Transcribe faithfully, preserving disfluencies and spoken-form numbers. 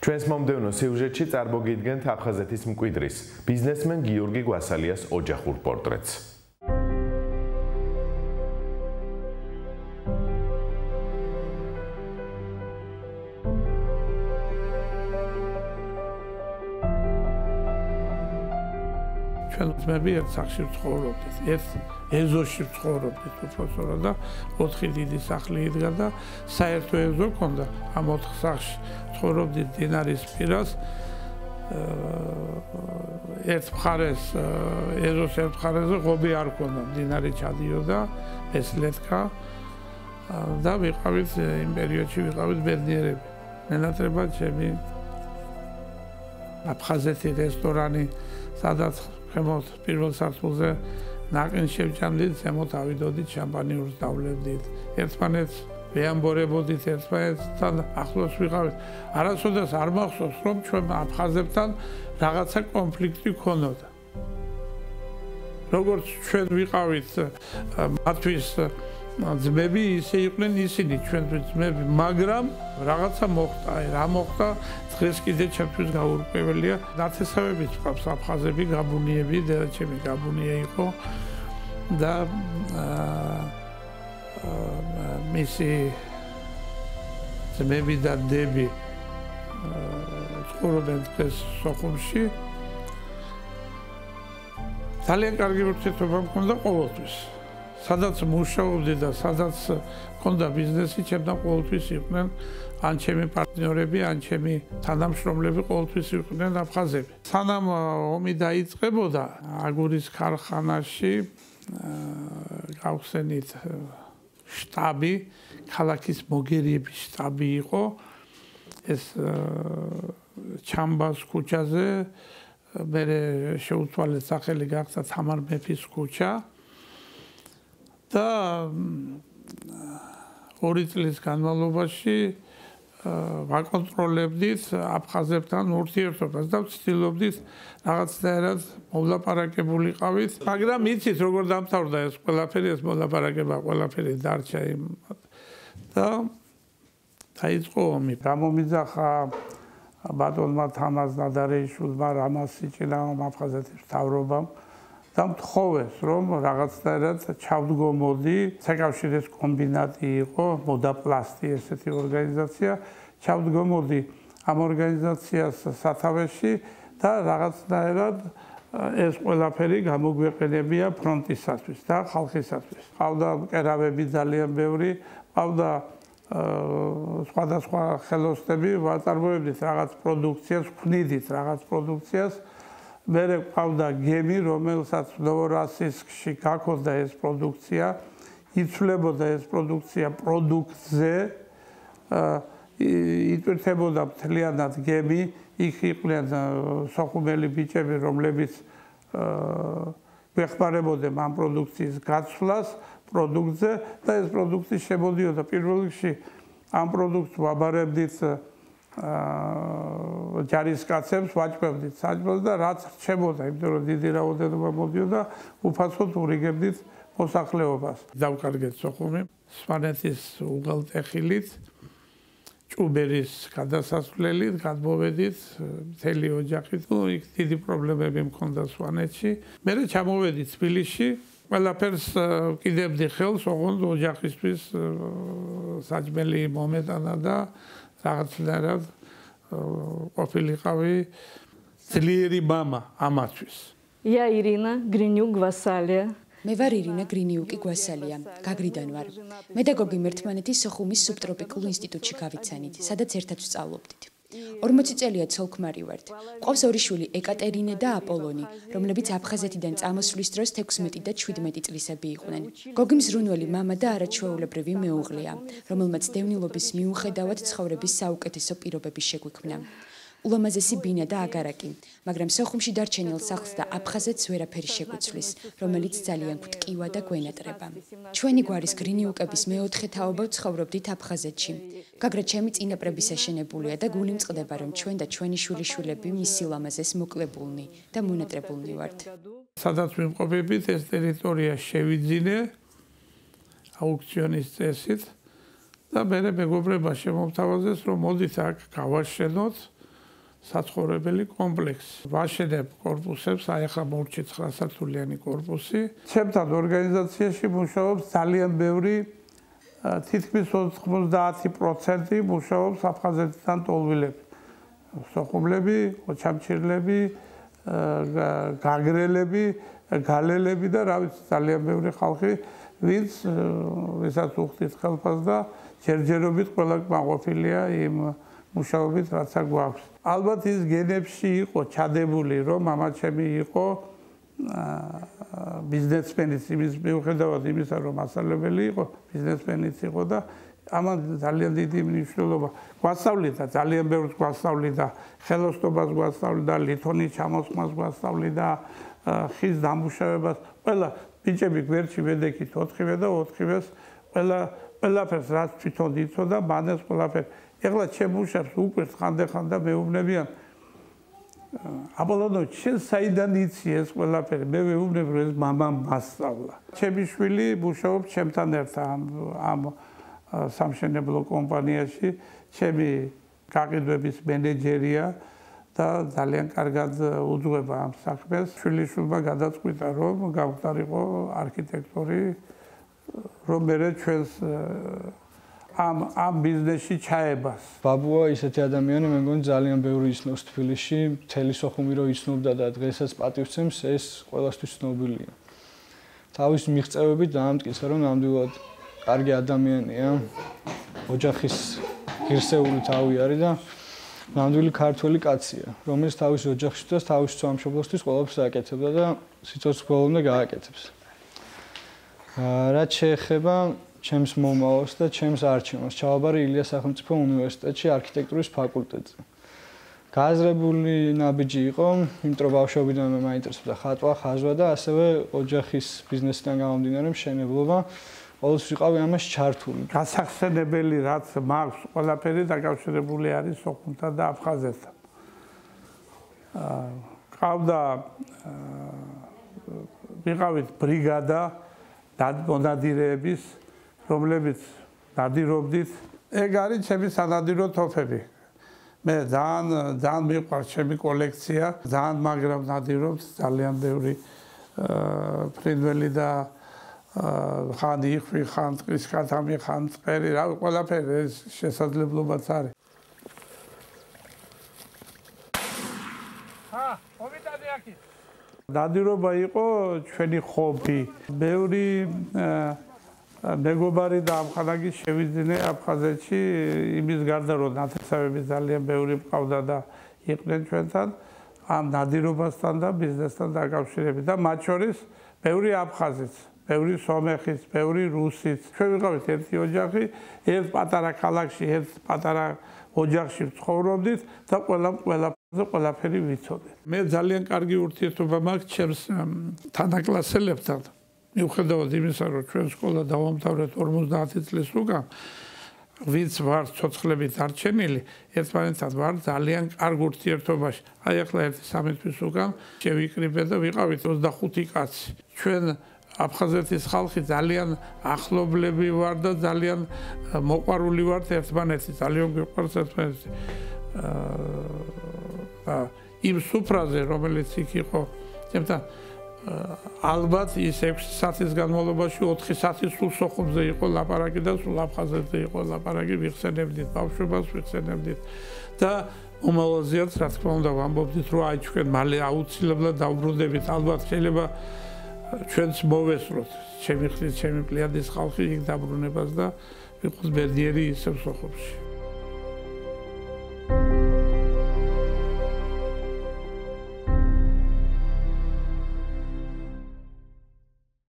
ჩვენს მომდევნო სიუჟეტში წარმოგიდგენთ აფხაზეთის მკვიდრის, ბიზნესმენ გიორგი გვასალიას ოჯახურ პორტრეტს. ჩვენ ძმები ერთ სახლში ვცხოვრობდით, ერთ ეზოში ვცხოვრობდით უпроსორა და ოთხი დიდი სახლი იდგა და საერთო ეზო ჰქონდა. ამ ოთხ სახლში ცხოვრობდით დინარის პირას. ერთ მხარეს ეზოს ერთ მხარეზე ღობე არ ჰქონდა, დინარი ჩადიოდა, ესლეთქა და ვიყავით იმ პერიოდში ვიყავით ბედნიერები. მენატრებად ჩემი აფხაზეთი რესტორანი, სადაც ხემოთ პირველ სართულზე ნაყინს შევჭამდით, ზემოთ ავიდოდით, შამპანიურს დავლებდით. ერთმანეთს ვეამბორებოდით, ერთმანეთთან ახლოს ვიყავით. არასოდეს არ მახსოვს, რომ ჩვენ აფხაზებთან რაღაცა კონფლიქტი ქონოდა. როგორც ჩვენ ვიყავით მათთვის ძმები, ისე იყვნენ ისინი ჩვენთვის ძმები, მაგრამ რაღაცა მოხდა, აი რა მოხდა, დღეს კიდე ჩემთვის გაურკვეველია. ნათესავებით ვყავს აფხაზები, გაბუნიები, დედაჩემი გაბუნია იყო და მისი ძმები და დები ცხოვრობენ დღეს სოხუმში. ძალიან კარგი ურთიერთობა მქონდა ყოველთვის. სადაც მუშაობდი და სადაც მქონდა ბიზნესი, ჩემთან ყოველთვის იყვნენ ან ჩემი პარტნიორები, ან ჩემი თანამშრომლები ყოველთვის იყვნენ აფხაზები. სანამ ომი დაიწყებოდა, აგურის ქარხანაში გავხსენით შტაბი, ქალაქის მოგერიების შტაბი იყო. ეს ჩამბას ქუჩაზე, მერე შეუცვალეს სახელი გახდა თამარ მეფის ქუჩა. და ორი წლის განმავლობაში ვაკონტროლებდით აფხაზებთან ურთიერთობას და ვცდილობდით რაღაცნაირად მოვლაპარაკებულიყავით. მაგრამ იცით როგორ დამთავრდა ეს ყველაფერი, ეს მოლაპარაკება ყველაფერი დარჩა იმ და დაიწყო ომი. გამომიძახა ბატონმა თამაზ ნადარეიშვილმა რამაზ სიჭინავამ აფხაზეთის მთავრობამ და მთხოვეს, რომ რაღაცნაირად ჩავდგომოდი, საკავშირის კომბინატი იყო, მოდაპლასტი ესეთი ორგანიზაცია, ჩავდგომოდი ამ ორგანიზაციას სათავეში და რაღაცნაირად ეს ყველაფერი გამოგვეყენებია ფრონტისათვის და ხალხისათვის. ყავდა მკერავები ძალიან ბევრი, ყავდა სხვადასხვა ხელოსნები, ვაწარმოებდით რაღაც პროდუქციას, ვქმნიდით რაღაც პროდუქციას. მერე ყავდა გემი, რომელსაც ნოვოროსიისკში გაქონდა ეს პროდუქცია, იცვლებოდა ეს პროდუქცია პროდუქტზე, იტვირთებოდა მთლიანად გემი, იქ იყვნენ სოხუმელი ბიჭები, რომლებიც გვეხმარებოდნენ ამ პროდუქციის გაცვლას პროდუქტზე და ეს პროდუქტი შემოდიოდა პირველ რიგში ამ პროდუქტს ვაბარებდით ჯარისკაცებს, ვაჭრებდით საჭმელს და რაც რჩებოდა, იმიტომ რომ დიდი რაოდენობა მოდიოდა, უფასოდ ურიგებდით მოსახლეობას. დავკარგეთ სოხუმი, სვანეთის უღელტეხილით, ჭუბერის გადასასვლელით, გადმოვედით მთელი ოჯახით. იქ დიდი პრობლემები მქონდა სვანეთში. მერე ჩამოვედით თბილისში, ყველაფერს ვკიდებდი ხელს, ოღონდ ოჯახისთვის საჭმელი მომეტანა და რაღაცნაირად ყოფილიყავი ძლიერი მამა ამათვის. Я Ирина Гринюк-Гвасалия. მე ვარ ირინა გრინიუკი გვასალია, გაგრიდან ვარ. მე და გოგი მერთმანეთის სოხუმის სუბტროპიკულ ინსტიტუტში გავიცანით, სადაც ერთად ვსწავლობდით. ორმოცი წელია ცოლ-ქმარი ვართ. ყავს ორი შვილი, ეკატერინე და აპოლონი, რომლებიც აფხაზეთიდან წამოსვლის დროს თექვსმეტი და შვიდმეტი წლისები იყვნენ. გოგი მზრუნველი მამა და არაჩვეულებრივი მეუღლეა, რომელმაც დევნილობის მიუხედავად ცხოვრების საუკეთესო პირობები შეგვიქმნა. ულამაზესი ბინა და აგარაკი, მაგრამ სოხუმში დარჩენილ სახლს და აფხაზეთს ვერაფერი შეგვიცვლის, რომელიც ძალიან გვტკივა და გვენატრება. ჩვენი გვარის გრინიუკების მეოთხე თაობა ცხოვრობდით აფხაზეთში. გაგრა ჩემი წინაპრების აშენებულია და გული მწყდება, რომ ჩვენ და ჩვენი შვილიშვილები მის სილამაზეს მოკლებულნი და მონატრებულნი ვართ. სადაც ვიმყოფებით, ეს ტერიტორია შევიძინე აუქციონის წესით და მე მეგობრება შემომთავაზეს, რომ მოდით აქ გავაშენოთ საცხოვრებელი კომპლექსი. ვაშენებ კორპუსებს, აი ახლა მორჩი ცხრა სართულიანი კორპუსი. ჩემთან ორგანიზაციაში მუშაობს ძალიან ბევრი, თითქმის ოცდაათი პროცენტი მუშაობს აფხაზეთიდან ტოლვილები. სოხუმლები, ოჩამჩირლები, გაგრელები, გალელები და რა ვიცი, ძალიან ბევრი ხალხი, ვინც ვისაც უხდით ხელფას და ჯერჯერობით ყველა კმაყოფილია იმ მუშაობით, რაც აქ გვაქვს. ალბათ ის გენებში იყო ჩადებული, რომ მამა ჩემი იყო ბიზნესმენიც, იმის მიუხედავად იმისა, რომ მასწავლებელი იყო, ბიზნესმენიც იყო და ამან ძალიან დიდი მნიშვნელობა გვასწავლიდა, ძალიან ბევრს გვასწავლიდა, ხელოსნობას გვასწავლიდა, ლითონის ჩამოსხმას გვასწავლიდა, ხის დამუშავებას, ყველა ბიჭები გვერდში ვედექით ოთხივე და ოთხივეს ყველა ყველაფერს რაც თვითონ იცოდა, მანეს ყველაფერს. ეხლა ჩემ მუშებს უკვირთ ხანდახან და მეუბნებიან აპოლონო, შენ საიდან იცი ეს ყველაფერი? მე ვეუბნებ, რომ ეს მამამ მასწავლა. ჩემი შვილი მუშაობს ჩემთან ერთად ამ ამ სამშენებლო კომპანიაში, ჩემი გაყიდვების მენეჯერია და ძალიან კარგად უძღვება ამ საქმეს. შვილიშვილმა გადაწყვიტა, რომ გავხდარიყო არქიტექტორი, რომ მე ჩვენს ამ ამ ბიზნესში ჩაებას. ბაბუა ისეთი ადამიანი, მე მგონი ძალიან ბევრი იცნობს თბილისში, მთელი სოხუმი რო იცნობდა და დღესაც პატივცემს, ეს ყველასთვის ცნობილია. თავის მიღწევებით დაამტკიცა, რომ ნამდვილად კარგი ადამიანია, ოჯახის ღირსეული თავი არის და ნამდვილი ქართველი კაცია, რომელიც თავის ოჯახში და თავის სამშობლოსთვის ყველაფერს აკეთებდა და სიცოცხლის ბოლომდე გააკეთებს. რაც შეეხება ჩემს მომავალს და ჩემს არჩევანს, ჩავაბარე ილიას სახელმწიფო უნივერსიტეტში არქიტექტურის ფაკულტეტზე. გააზრებული ნაბიჯი იყო, იმიტომ რომ ბავშვობიდან მე მაინტერესებდა ხატვა, ხაზვა და ასევე ოჯახის ბიზნესიდან გამომდინარე მშენებლობა. ყოველთვის ვიყავი ამაში ჩართული. გასახსენებელი რაც მაქვს, ყველაფერი დაკავშირებული არის სოხუმთან და აფხაზეთთან. ყავდა ვიყავით ბრიგადა მონადირეების, რომლებიც ნადირობდით. ეგ არის ჩემი სანადირო თოფები. მე ძალიან ძალიან მიყვარს ჩემი კოლექცია, ძალიან მაგრამ ნადირობთ ძალიან ბევრი ფრინველი და ხან იხვი, ხან ტყის ქათამი, ხან წერი, რა ყველაფერი ეს შესაძლებლობაც არის. ჰა, მომიტანე აქეთ. ნადირობა იყო ჩვენი ხობი. ბევრი მეგობარი და ამხანაგი შევიძინე აფხაზეთში, იმის გარდა რომ ნათესავები ძალიან ბევრი მყავდა და იყვნენ ჩვენთან, ამ ნადირობასთან და ბიზნესთან დაკავშირებით და მათ შორის ბევრი აფხაზიც. ბევრი სომეხიც, ბევრი რუსიც. ჩვენ ვიყავით ერთი ოჯახი, ერთ პატარა ქალაქში, ერთ პატარა ოჯახში ცხოვრობდით და ყველამ ყველაფერზე ყველაფერი ვიცოდეთ. მე ძალიან კარგი ურთიერთობა მაქვს ჩემს თანაკლასელებთან. მიუხედავად იმისა, რომ ჩვენ სკოლა დავამთავრეთ ორმოცდაათი წლის უკან, ვინც ვარ ცოცხლებით არჩენილი, ერთმანეთთან ვარ ძალიან კარგ ურთიერთობაში. აი ახლა ერთი სამი თვის უკან შევიკრიბე და ვიყავით ოცდახუთი კაცი. ჩვენ აფხაზეთის ხალხი ძალიან ახლობლები ვარ და ძალიან მოყვარული ვართ ერთმანეთში, ძალიან გვიყვარს ერთმანეთი. აა იმ სუფრაზე, რომელიც იქ იყო, ჩემთან ალბათ ის ექვსი საათის განმავლობაში ოთხი საათი სულ სოხუმზე იყო ლაპარაკი და სულ აფხაზეთზე იყო ლაპარაკი, ვიხსენებდით ბავშვობას, ვიხსენებდით და მომავალზეც რა თქმა უნდა ვამბობდით, რომ აი ჩვენ მალე აუცილებლად დავბრუნდებით, ალბათ შეიძლება ჩვენც მოვესწროთ, ჩემი ხლით, ჩემი პლიადის ხალხი იქ დაბრუნებას და ვიყოს ბედნიერი ისევ სოხუმში.